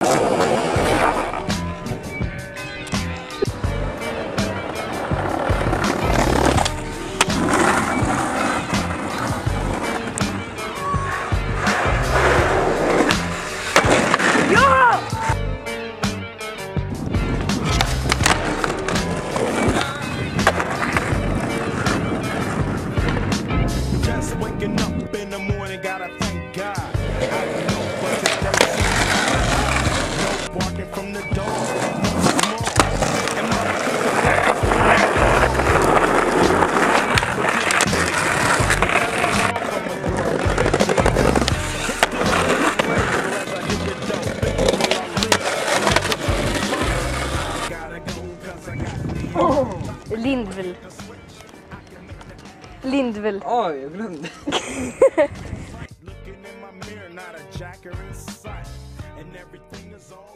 Lindvill. Oj, jag glömde. Looking in my mirror, not a jacker in sight, and everything is all